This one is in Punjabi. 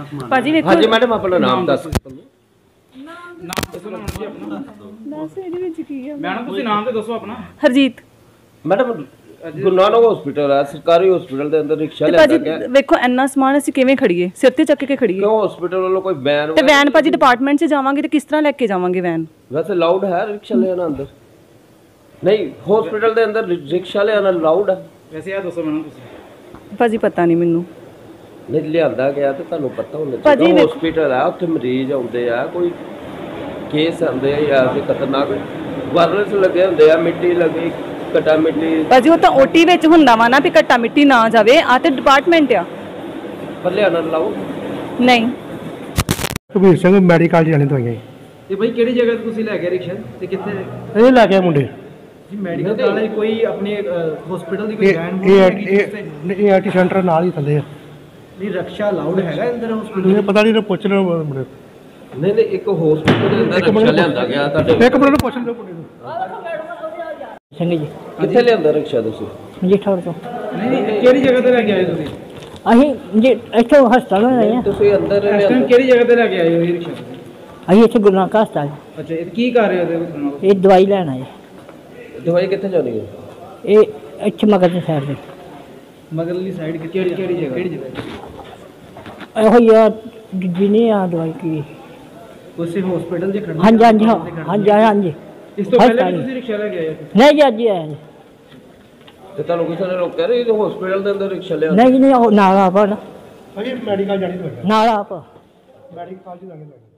समान ਭਾਜੀ ਵੇਖੋ हाँ जी मैडम अपना नाम दस नाम दसो ना जी अपना ਦੱਸ ਇਹਦੇ ਵਿੱਚ ਕੀ ਆ मैडम ਤੁਸੀਂ ਨਾਮ ਤੇ ਦੱਸੋ ਆਪਣਾ ਹਰਜੀਤ मैडम गुरु नानक हॉस्पिटल है सरकारी हॉस्पिटल के अंदर रिक्शा ਤੇ लेंदा ਭਾਜੀ गया ਵੇਖੋ ਇੰਨਾ ਸਮਾਨ ਅਸੀਂ ਕਿਵੇਂ ਖੜੀਏ ਸਿਰ ਤੇ ਚੱਕ ਕੇ ਖੜੀਏ क्यों हॉस्पिटल वालों कोई बैन ਤੇ ਵੈਨ ਭਾਜੀ ਡਿਪਾਰਟਮੈਂਟ 'ਚ ਜਾਵਾਂਗੇ ਤੇ ਕਿਸ ਤਰ੍ਹਾਂ ਲੈ ਕੇ ਜਾਵਾਂਗੇ ਵੈਨ वैसे लाउड है रिक्शा लेना अंदर नहीं हॉस्पिटल के अंदर रिक्शा लेना लाउड है ਵੈਸੇ ਇਹ ਦੱਸੋ ਮੈਨੂੰ ਤੁਸੀਂ ਭਾਜੀ ਪਤਾ ਨਹੀਂ ਮੈਨੂੰ नहीं लियांदा गया तो ਤੁਹਾਨੂੰ ਪਤਾ ਹੋਣਾ ਭਾਜੀ ਚਾਹੀਦਾ ਵੇਖੋ- ਹਸਪੀਟਲ ਹੈ ਉੱਥੇ ਮਰੀਜ਼ ਆਉਂਦੇ ਆ ਕੋਈ ਕੇਸ ਆਉਂਦੇ ਆ ਜਾਂ ਫਿਰ ਖਤਰਨਾਕ ਵਾਇਰਸ ਲੱਗੇ ਹੁੰਦੇ ਆ ਮਿੱਟੀ ਲੱਗੀ ਕਟਾ ਮਿੱਟੀ ਭਾਜੀ ਉਹ ਤਾਂ ਓਟੀ ਵਿੱਚ ਹੁੰਦਾ ਵਾ ਨਾ ਵੀ ਘੱਟਾ ਮਿੱਟੀ ਨਾ ਜਾਵੇ ਆ ਤੇ ਡਿਪਾਰਟਮੈਂਟ ਆ ਪਰ ਲਿਆਣਾ ਲਾਓ ਨਹੀਂ ਕਬੀਰ ਸਿੰਘ ਮੈਡੀਕਲ ਜਾਣੇ ਦਵਾਈਆਂ ਤੇ ਭਾਈ ਕਿਹੜੀ ਜਗ੍ਹਾ ਤੇ ਤੁਸੀਂ ਲੈ ਗਏ ਰਿਕਸ਼ਾ ਤੇ ਕਿੱਥੇ ਇਹ ਲੈ ਕੇ ਮੁੰਡੇ ਜੀ ਮੈਡੀਕਲ ਵਾਲੇ ਕੋਈ ਆਪਣੀ ਹਸਪੀਟਲ ਦੀ ਕੋਈ ਇਹ ਵੈਨ ਇਹ ਆਈਟੀ ਸੈਂਟਰ ਨਾਲ ਹੀ ਥੱਲੇ ਆ ਨਹੀਂ ਰਕਸ਼ਾ ਅਲਾਉਡ ਹੈਗਾ ਅੰਦਰ ਹਸਪੀਟਲ ਇਹ ਪਤਾ ਨਹੀਂ ਪੁੱਛ ਲੈਣ ਮੁੰਡੇ ਨਹੀਂ ਨਹੀਂ ਇੱਕ ਹਸਪੀਟਲ ਦੇ ਅੰਦਰ ਰਿਕਸ਼ਾ ਲਿਆਂਦਾ ਗਿਆ ਤੁਹਾਡੇ ਇੱਕ ਮਿੰਟ ਨੂੰ ਪੁੱਛ ਲਿਓ ਮੁੰਡੇ ਨੂੰ ਸਿੰਘ ਜੀ ਕਿੱਥੇ ਲਿਆਂਦਾ ਰਿਕਸ਼ਾ ਤੁਸੀਂ ਜੀਠੌਰ ਤੋਂ ਨਹੀਂ ਨਹੀਂ ਕਿਹੜੀ ਜਗ੍ਹਾ ਤੇ ਲੈ ਕੇ ਆਏ ਤੁਸੀਂ ਅਸੀਂ ਜੀ ਇੱਥੋਂ ਹਸਪਤਾਲ ਆਏ ਆ ਤੁਸੀਂ ਅੰਦਰ ਇਸ ਟਾਈਮ ਲਿਆਂਦਾ ਕਿਹੜੀ ਜਗ੍ਹਾ ਤੇ ਲੈ ਕੇ ਆਏ ਹੋ ਇਹ ਰਿਕਸ਼ਾ ਤੁਸੀਂ? ਅਸੀਂ ਇੱਥੇ ਗੁਰੂ ਨਾਨਕ ਹਸਪਤਾਲ ਅੱਛਾ ਇਹ ਕੀ ਕਰ ਰਹੇ ਹੋ ਇਹਦੇ ਵਿੱਚ ਨਾਲ ਇਹ ਦਵਾਈ ਲੈਣ ਆਏ ਦਵਾਈ ਕਿੱਥੇ ਜਾਣੀ ਹੈ ਇਹ ਇੱਥੇ ਮਗਰ ਦੀ ਸਾਈਡ ਤੇ ਮਗਰਲੀ ਸਾਈਡ ਕਿਹੜੀ ਜਗ੍ਹਾ ਇਹੋ ਹੀ ਆ ਦੂਜੀ ਨਹੀਂ ਆ ਦਵਾਈ ਕੀ ਤੁਸੀਂ ਹਸਪੀਟਲ 'ਚ ਖੜਨਾ ਹਾਂਜੀ ਹਾਂਜੀ ਹਾਂਜੀ ਹਾਂਜੀ ਇਸ ਤੋਂ ਪਹਿਲੇ ਵੀ ਹਸਪਤਾਲ। ਤੁਸੀਂ ਰਿਕਸ਼ਾ ਲੈ ਕੇ ਆਏ ਸੀ ਨਹੀਂ ਜੀ ਅੱਜ ਹੀ ਆਇਆ ਜੀ ਤੇ ਤੁਹਾਨੂੰ ਕਿਸੇ ਨੇ ਰੋਕਿਆ ਨਹੀਂ ਹਸਪੀਟਲ ਦੇ ਅੰਦਰ ਰਿਕਸ਼ਾ ਲਿਆਂਦਾ ਨਹੀਂ ਜੀ ਨਹੀਂ ਉਹ ਨਾਲ ਆਪ ਆ ਨਾ ਭਾਈ ਮੈਡੀਕਲ ਜਾਣੀ ਦਵਾਈਆਂ ਨਾਲ ਆਪ ਮੈਡੀਕਲ ਜਾਣੀ ਦਵਾਈਆਂ